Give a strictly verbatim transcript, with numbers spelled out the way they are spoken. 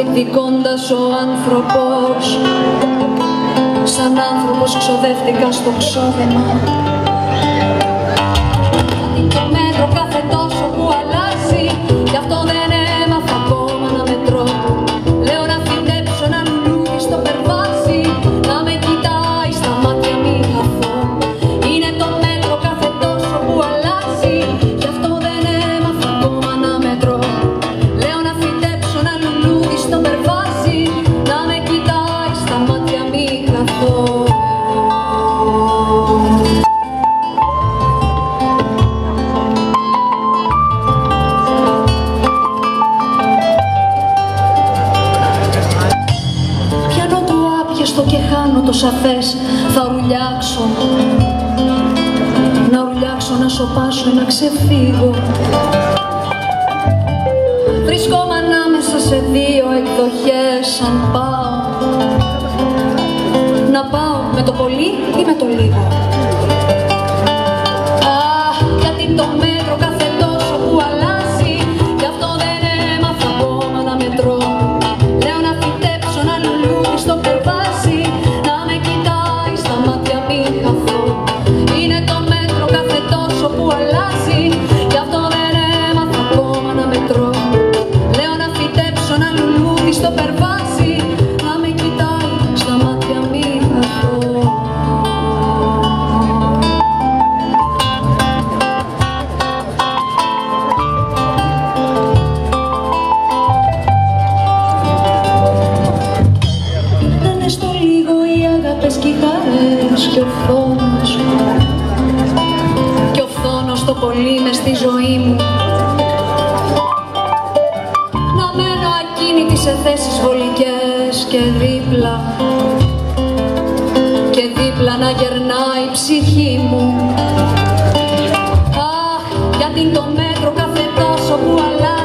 δικώντας ο άνθρωπος. Σαν άνθρωπος ξοδεύτηκα στο ξόδεμα. Το μέτρο κάθε τόσο που αλλάζει, γι' αυτό δεν έμαθα ακόμα να μετρώ. Λέω να φυτέψω ένα λουλούδι στο περβάζι, να με κοιτάει στα μάτια μη χαθώ. Είναι το μέτρο κάθε τόσο που αλλάζει, γι' αυτό δεν έμαθα ακόμα να μετρώ. Λέω να φυτέψω ένα λουλούδι στο περβάζι, να με κοιτάει στα μάτια μη χαθώ. Και χάνω το σαφές, θα ρουλιάξω, να ρουλιάξω, να σωπάσω, να ξεφύγω. Βρίσκομαι ανάμεσα σε δύο εκδοχές, αν πάω, να πάω με το πολύ ή με το λίγο. Αχ, γιατί το μέτρο κάθε τόσο που αλλάζει, γι' αυτό δεν έμαθα ακόμα να μετρώ. Λέω να φυτέψω ένα λουλούδι στο περβάζι, να με κοιτάει στα μάτια μη χαθώ. Είναι το μέτρο κάθε τόσο που αλλάζει, γι' αυτό δεν έμαθα ακόμα να μετρώ. Λέω να φυτέψω ένα λουλούδι στο περβάζι, να με κοιτάει στα μάτια μη χαθώ. Και οι χαρές και ο φόνος, και ο φόνος το πολύ μες στη ζωή μου. Να μένω ακίνητη σε θέσεις βολικές και δίπλα, και δίπλα να γερνάει η ψυχή μου. Αχ, γιατί το μέτρο κάθε τόσο που αλλάζει,